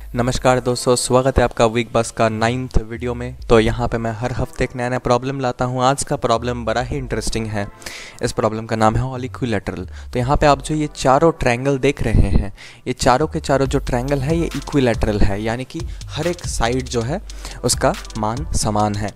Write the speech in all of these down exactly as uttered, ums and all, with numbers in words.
नमस्कार दोस्तों, स्वागत है आपका वीक बस का नाइन्थ वीडियो में। तो यहाँ पे मैं हर हफ्ते एक नया नया प्रॉब्लम लाता हूँ। आज का प्रॉब्लम बड़ा ही इंटरेस्टिंग है। इस प्रॉब्लम का नाम है ऑल इक्विलैटरल। तो यहाँ पे आप जो ये चारों ट्रायंगल देख रहे हैं, ये चारों के चारों जो ट्रायंगल है ये इक्विलैटरल है, यानी कि हर एक साइड जो है उसका मान समान है।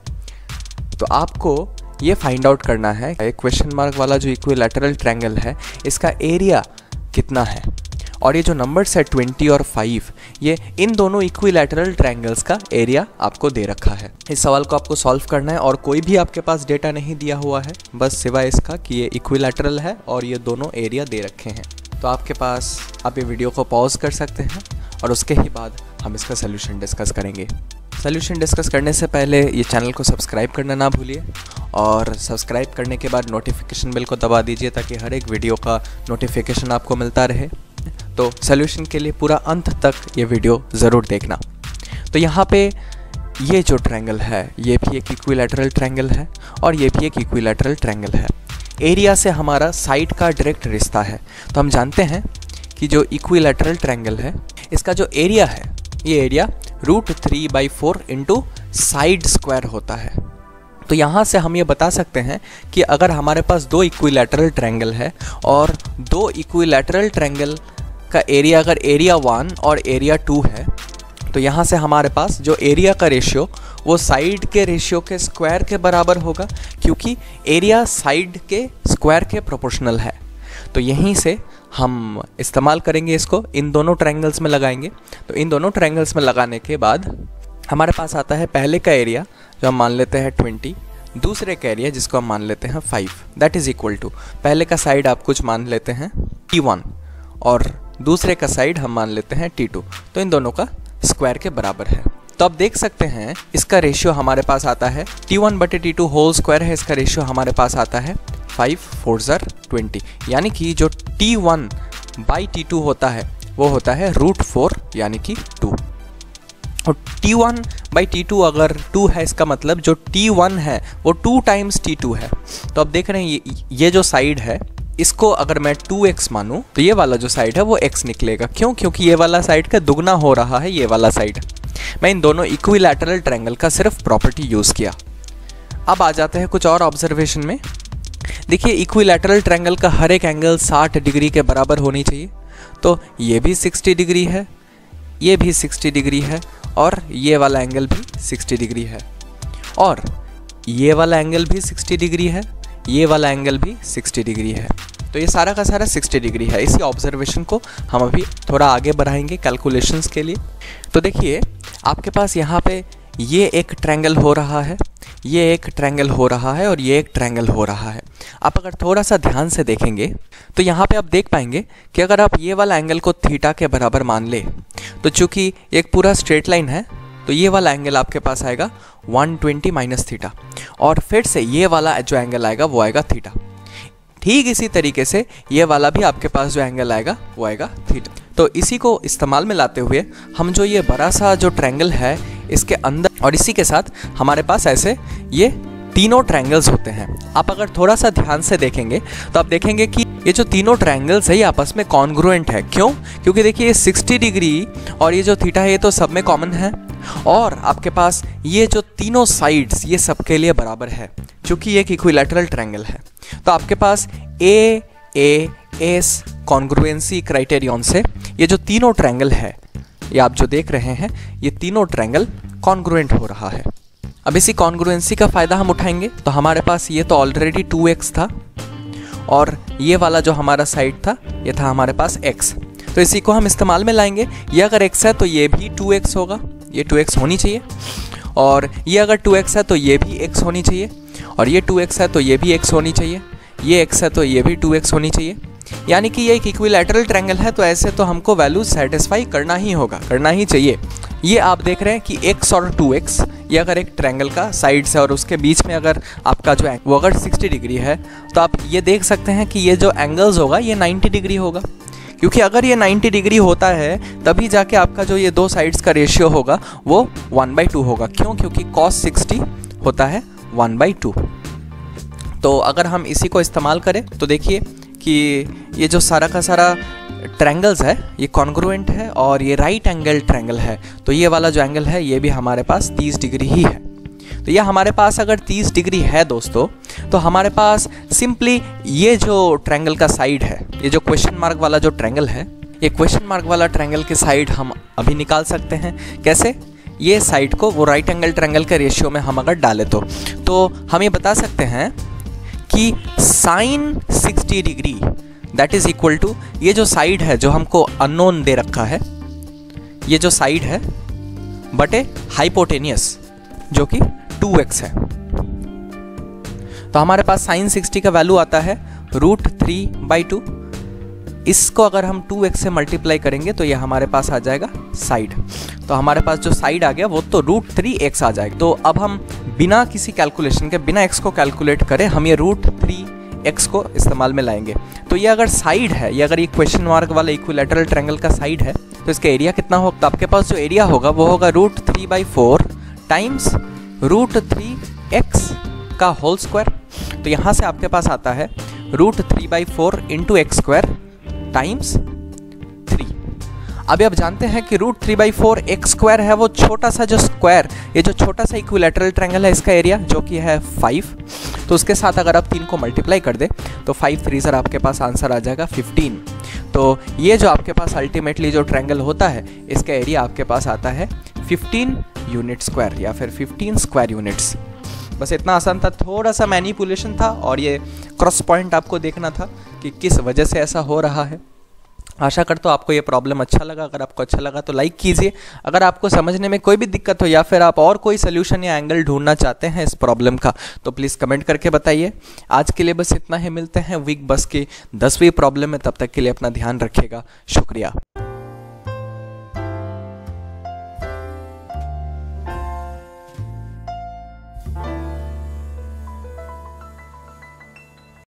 तो आपको ये फाइंड आउट करना है एक क्वेश्चन मार्क वाला जो इक्विलैटरल ट्रायंगल है इसका एरिया कितना है, और ये जो नंबर्स है ट्वेंटी और फाइव, ये इन दोनों इक्विलैटरल ट्रायंगल्स का एरिया आपको दे रखा है। इस सवाल को आपको सॉल्व करना है और कोई भी आपके पास डेटा नहीं दिया हुआ है, बस सिवाय इसका कि ये इक्विलैटरल है और ये दोनों एरिया दे रखे हैं। तो आपके पास आप ये वीडियो को पॉज कर सकते हैं और उसके ही बाद हम इसका सोल्यूशन डिस्कस करेंगे। सोल्यूशन डिस्कस करने से पहले ये चैनल को सब्सक्राइब करना ना भूलिए, और सब्सक्राइब करने के बाद नोटिफिकेशन बेल को दबा दीजिए ताकि हर एक वीडियो का नोटिफिकेशन आपको मिलता रहे। तो सोल्यूशन के लिए पूरा अंत तक ये वीडियो ज़रूर देखना। तो यहाँ पे ये जो ट्रायंगल है ये भी एक इक्विलैटरल ट्रायंगल है और ये भी एक इक्विलैटरल ट्रायंगल है। एरिया से हमारा साइड का डायरेक्ट रिश्ता है। तो हम जानते हैं कि जो इक्विलैटरल ट्रायंगल है इसका जो एरिया है ये area root three by four into side square होता है। तो यहाँ से हम ये बता सकते हैं कि अगर हमारे पास दो इक्विलैटरल ट्रायंगल है और दो इक्विलैटरल ट्रायंगल का एरिया अगर एरिया वन और एरिया टू है, तो यहाँ से हमारे पास जो एरिया का रेशियो वो साइड के रेशियो के स्क्वायर के बराबर होगा, क्योंकि एरिया साइड के स्क्वायर के प्रोपोर्शनल है। तो यहीं से हम इस्तेमाल करेंगे, इसको इन दोनों ट्रायंगल्स में लगाएंगे। तो इन दोनों ट्रायंगल्स में लगाने के बाद हमारे पास आता है पहले का एरिया जो हम मान लेते हैं ट्वेंटी, दूसरे का एरिया जिसको हम मान लेते हैं five, that is equal to पहले का साइड आप कुछ मान लेते हैं टी वन और दूसरे का साइड हम मान लेते हैं टी टू। तो इन दोनों का स्क्वायर के बराबर है। तो आप देख सकते हैं इसका रेशियो हमारे पास आता है टी वन बटे टी टू होल स्क्वायर है, इसका रेशियो हमारे पास आता है फाइव फोर ज़र ट्वेंटी, यानी कि जो T one by T two होता है वो होता है रूट फोर यानी कि टू। और T one by T two अगर टू है, इसका मतलब जो टी वन है वो टू टाइम्स टी टू है। तो अब देख रहे हैं ये, ये जो साइड है इसको अगर मैं टू एक्स मानूं तो ये वाला जो साइड है वो x निकलेगा। क्यों? क्योंकि ये वाला साइड का दुगना हो रहा है ये वाला साइड। मैं इन दोनों इक्विलैटरल ट्रायंगल का सिर्फ प्रॉपर्टी यूज़ किया। अब आ जाते हैं कुछ और ऑब्जर्वेशन में। देखिए इक्विलैटरल ट्रायंगल का हर एक एंगल साठ डिग्री के बराबर होनी चाहिए। तो ये भी साठ डिग्री है, ये भी साठ डिग्री है, और ये वाला एंगल भी साठ डिग्री है, और ये वाला एंगल भी साठ डिग्री है, ये वाला एंगल भी साठ डिग्री है। तो ये सारा का सारा साठ डिग्री है। इसी ऑब्जर्वेशन को हम अभी थोड़ा आगे बढ़ाएंगे कैलकुलेशंस के लिए। तो देखिए आपके पास यहाँ पे ये एक ट्रायंगल हो रहा है, ये एक ट्रायंगल हो रहा है, और ये एक ट्रायंगल हो रहा है। आप अगर थोड़ा सा ध्यान से देखेंगे तो यहाँ पे आप देख पाएंगे कि अगर आप ये वाला एंगल को थीटा के बराबर मान ले, तो चूँकि एक पूरा स्ट्रेट लाइन है तो ये वाला एंगल आपके पास आएगा वन ट्वेंटी माइनस थीटा, और फिर से ये वाला जो एंगल आएगा वो आएगा थीटा। ठीक इसी तरीके से ये वाला भी आपके पास जो एंगल आएगा वो आएगा थीटा। तो इसी को इस्तेमाल में लाते हुए हम जो ये बड़ा सा जो ट्रायंगल है इसके अंदर, और इसी के साथ हमारे पास ऐसे ये तीनों ट्रायंगल्स होते हैं। आप अगर थोड़ा सा ध्यान से देखेंगे तो आप देखेंगे कि ये जो तीनों ट्रायंगल्स है ये आपस में कॉन्ग्रुएंट है। क्यों? क्योंकि देखिए ये साठ डिग्री और ये जो थीटा है ये तो सब में कॉमन है, और आपके पास ये जो तीनों साइड्स ये सबके लिए बराबर है क्योंकि ये एक इक्विलैटरल ट्रायंगल है। तो आपके पास A A S congruency criterion से ये जो तीनों ट्रायंगल है ये आप जो देख रहे हैं ये तीनों ट्रायंगल कॉन्ग्रुएंट हो रहा है। अब इसी कॉन्ग्रुएंसी का फ़ायदा हम उठाएंगे। तो हमारे पास ये तो ऑलरेडी टू एक्स था, और ये वाला जो हमारा साइड था ये था हमारे पास x। तो इसी को हम इस्तेमाल में लाएंगे। ये अगर x है तो ये भी टू एक्स होगा, ये टू एक्स होनी चाहिए, और ये अगर टू एक्स है तो ये भी x होनी चाहिए, और ये टू एक्स है तो ये भी x होनी चाहिए, ये x है तो ये भी टू एक्स होनी चाहिए। यानी कि ये एक इक्विलैटरल ट्रायंगल है, तो ऐसे तो हमको वैल्यू सेटिस्फाई करना ही होगा, करना ही चाहिए। ये आप देख रहे हैं कि x और टू एक्स ये अगर एक ट्रायंगल का साइड्स है और उसके बीच में अगर आपका जो वो अगर साठ डिग्री है, तो आप ये देख सकते हैं कि ये जो एंगल्स होगा ये नब्बे डिग्री होगा, क्योंकि अगर ये नब्बे डिग्री होता है तभी जाके आपका जो ये दो साइड्स का रेशियो होगा वो वन बाई टू होगा। क्यों? क्योंकि कॉस सिक्सटी होता है वन बाई टू। तो अगर हम इसी को इस्तेमाल करें तो देखिए कि ये जो सारा का सारा ट्रायंगल्स है ये कॉन्ग्रुएंट है और ये राइट एंगल ट्रायंगल है, तो ये वाला जो एंगल है ये भी हमारे पास तीस डिग्री ही है। तो ये हमारे पास अगर तीस डिग्री है दोस्तों, तो हमारे पास सिंपली ये जो ट्रायंगल का साइड है, ये जो क्वेश्चन मार्क वाला जो ट्रायंगल है, ये क्वेश्चन मार्क वाला ट्रायंगल के साइड हम अभी निकाल सकते हैं। कैसे? ये साइड को वो राइट एंगल ट्रायंगल के रेशियो में हम अगर डालें तो तो हम ये बता सकते हैं कि sine sixty degree that is equal to, ये जो साइड है जो हमको अननोन दे रखा है, ये जो साइड है बटे हाइपोटेनियस जो कि टू एक्स है। तो हमारे पास साइन सिक्सटी का वैल्यू आता है रूट थ्री बाई टू। इसको अगर हम टू एक्स से मल्टीप्लाई करेंगे तो ये हमारे पास आ जाएगा साइड। तो हमारे पास जो साइड आ गया वो तो रूट थ्री एक्स आ जाएगा। तो अब हम बिना किसी कैलकुलेशन के, बिना एक्स को कैलकुलेट करें, हम ये रूट थ्री एक्स को इस्तेमाल में लाएंगे। तो ये अगर साइड है, ये अगर ये क्वेश्चन मार्क वाला इक्विलैटरल ट्रायंगल का साइड है, तो इसका एरिया कितना होगा? तो आपके पास जो एरिया होगा वो होगा root three by four times root three X का होल स्क्वायर। तो यहाँ से आपके पास आता है root three by four into X square times three. अभी आप जानते हैं कि root three by four X square है वो छोटा सा जो स्क्वायर, ये जो छोटा सा इक्विलैटरल ट्रायंगल है, इसका एरिया जो कि है फाइव। तो उसके साथ अगर आप तीन को मल्टीप्लाई कर दे तो फाइव थ्री सर आपके पास आंसर आ जाएगा फिफ्टीन। तो ये जो आपके पास अल्टीमेटली जो ट्रायंगल होता है, इसका एरिया आपके पास आता है फिफ्टीन यूनिट स्क्वायर या फिर फिफ्टीन स्क्वायर यूनिट्स। बस इतना आसान था, थोड़ा सा मैनिपुलेशन था और ये क्रॉस पॉइंट आपको देखना था कि किस वजह से ऐसा हो रहा है। आशा करता हूँ आपको ये प्रॉब्लम अच्छा लगा। अगर आपको अच्छा लगा तो लाइक कीजिए। अगर आपको समझने में कोई भी दिक्कत हो या फिर आप और कोई सोल्यूशन या एंगल ढूंढना चाहते हैं इस प्रॉब्लम का, तो प्लीज़ कमेंट करके बताइए। आज के लिए बस इतना ही, मिलते हैं वीक बस की दसवीं प्रॉब्लम में। तब तक के लिए अपना ध्यान रखिएगा। शुक्रिया।